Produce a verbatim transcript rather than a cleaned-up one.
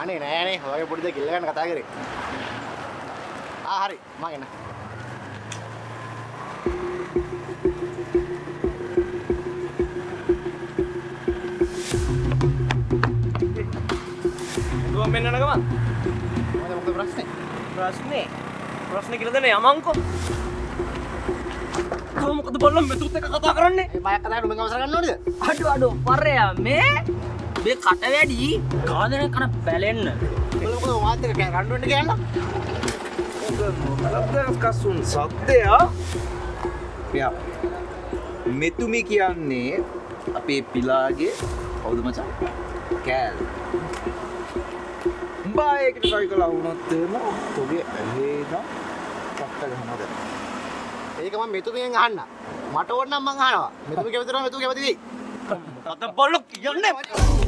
අනේ නෑනේ ඔයගේ පොඩි දෙයක් ඉල්ල ගන්න කතා කරේ. ආ හරි මම එන්න. දුවම් මෙන්න යන ගමන්. මොකද මොකද ප්‍රශ්නේ? ප්‍රශ්නේ ප්‍රශ්නේ කියලා දෙන්න යමන්කෝ. කොහොම මොකද බලන්න මෙතුත් එක කතා කරන්නේ? මේ බයක් කතා කරලා මම අවසර ගන්න ඕනේද? අඩු අඩු පරයා මේ මේ කට වැඩි ගාදරේ කන බැලෙන්න. මොකද මොකද මාත් එක රණ්ඩු වෙන්න කියන්න. මොකද කසුන් සද්දයා? යා. මෙතුමි කියන්නේ අපේ පිලාගේ කවුද මචං? කෑල්. බායකට try කළා වුණොත් එම ඔබේ ඇහි නම් පක්ක ගහනවාද? ඒක මම මෙතුමියෙන් අහන්න. මට ඕන නම් මං අහනවා. මෙතුමි කැමති නම් මෙතුමි කැමති වෙයි. මොකද බලන්න කියන්නේ?